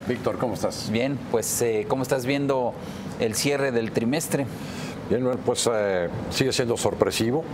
Víctor, ¿cómo estás? Bien, pues ¿cómo estás viendo el cierre del trimestre? Bien, pues sigue siendo sorpresivo.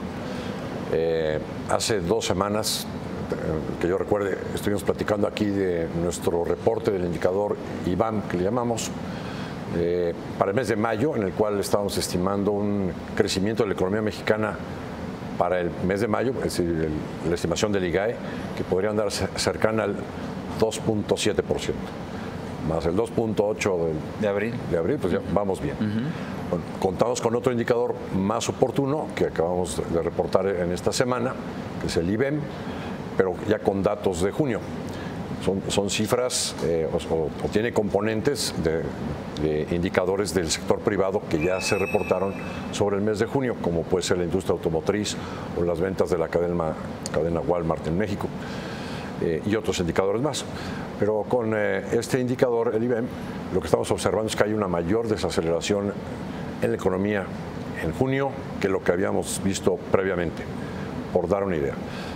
Hace 2 semanas, que yo recuerde, estuvimos platicando aquí de nuestro reporte del indicador IBAM, que le llamamos, para el mes de mayo, en el cual estábamos estimando un crecimiento de la economía mexicana para el mes de mayo, es decir, la estimación del IGAE, que podría andar cercana al 2.7%. Más el 2.8 de abril, pues ya vamos bien. Bueno, contamos con otro indicador más oportuno que acabamos de reportar en esta semana, que es el IBEM, pero ya con datos de junio. Son cifras o tiene componentes de indicadores del sector privado que ya se reportaron sobre el mes de junio, como puede ser la industria automotriz o las ventas de la cadena Walmart en México. Y otros indicadores más. Pero con este indicador, el IBEM, lo que estamos observando es que hay una mayor desaceleración en la economía en junio que lo que habíamos visto previamente, por dar una idea.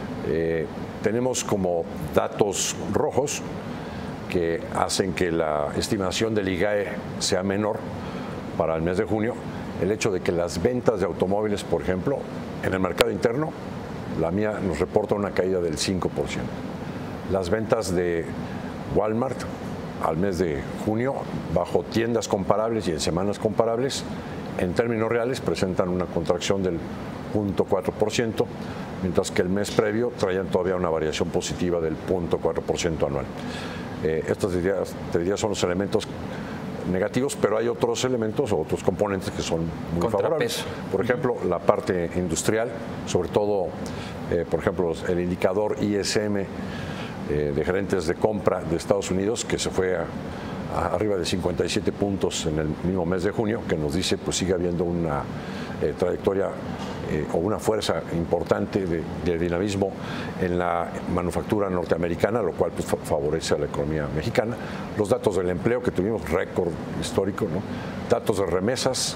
Tenemos como datos rojos que hacen que la estimación del IGAE sea menor para el mes de junio, el hecho de que las ventas de automóviles, por ejemplo, en el mercado interno, la mía nos reporta una caída del 5%. Las ventas de Walmart al mes de junio, bajo tiendas comparables y en semanas comparables, en términos reales presentan una contracción del 0.4%, mientras que el mes previo traían todavía una variación positiva del 0.4% anual. Estos te diría son los elementos negativos, pero hay otros elementos o otros componentes que son muy favorables. Por ejemplo, la parte industrial, sobre todo, por ejemplo, el indicador ISM de gerentes de compra de Estados Unidos, que se fue a arriba de 57 puntos en el mismo mes de junio, que nos dice pues sigue habiendo una trayectoria o una fuerza importante de dinamismo en la manufactura norteamericana, lo cual pues, favorece a la economía mexicana. Los datos del empleo, que tuvimos récord histórico, ¿no? Datos de remesas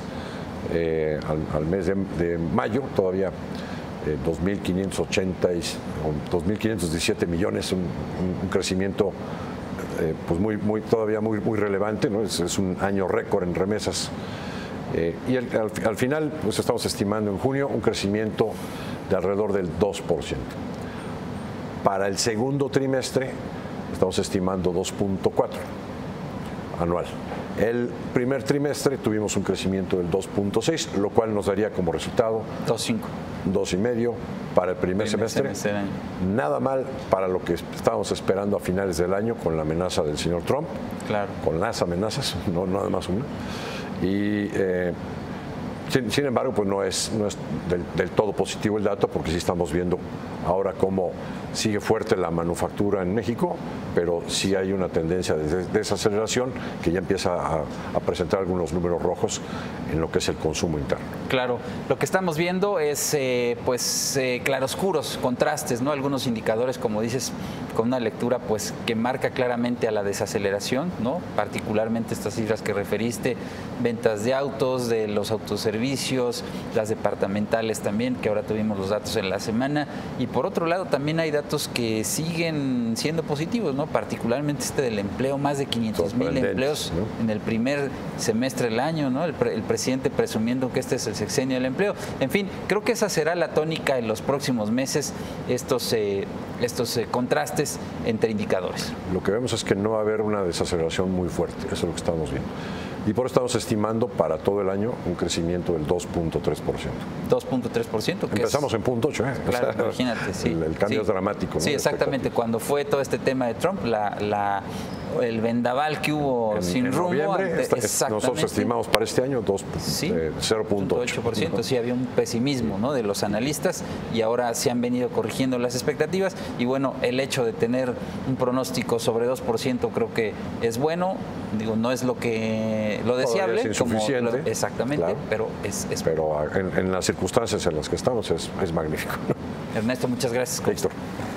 al mes de mayo, todavía 2.517 millones, un crecimiento pues todavía muy relevante, ¿no? Es un año récord en remesas. Y al final pues estamos estimando en junio un crecimiento de alrededor del 2%. Para el segundo trimestre estamos estimando 2.4% anual. El primer trimestre tuvimos un crecimiento del 2.6%, lo cual nos daría como resultado 2.5% para el primer semestre. Nada mal para lo que estábamos esperando a finales del año con la amenaza del señor Trump, claro, con las amenazas, no nada más una. Y sin embargo, pues no es del todo positivo el dato, porque sí estamos viendo ahora cómo sigue fuerte la manufactura en México, pero sí hay una tendencia de desaceleración que ya empieza a presentar algunos números rojos en lo que es el consumo interno. Claro, lo que estamos viendo es claroscuros, contrastes, ¿no? Algunos indicadores, como dices, con una lectura pues que marca claramente a la desaceleración, ¿no? Particularmente estas cifras que referiste, ventas de autos, de los autoservicios, las departamentales también, que ahora tuvimos los datos en la semana, y por otro lado también hay datos que siguen siendo positivos, ¿no? Particularmente este del empleo, más de 500,000 empleos, ¿no? En el primer semestre del año, ¿no? El presidente presumiendo que este es el sexenio del empleo. En fin, creo que esa será la tónica en los próximos meses, estos contrastes entre indicadores. Lo que vemos es que no va a haber una desaceleración muy fuerte, eso es lo que estamos viendo. Y por eso estamos estimando para todo el año un crecimiento del 2.3%. 2.3%. Empezamos en 0.8%. Claro, o sea, imagínate, sí. El cambio es dramático, ¿no? Sí, exactamente. Cuando fue todo este tema de Trump, el vendaval que hubo sin rumbo. Noviembre, nosotros estimamos para este año 0.8%. Sí, había un pesimismo, ¿no? De los analistas, y ahora se han venido corrigiendo las expectativas. Y bueno, el hecho de tener un pronóstico sobre 2% creo que es bueno. Digo, no es lo deseable. Es insuficiente. Exactamente, claro, pero pero en las circunstancias en las que estamos es magnífico. Ernesto, muchas gracias. Víctor.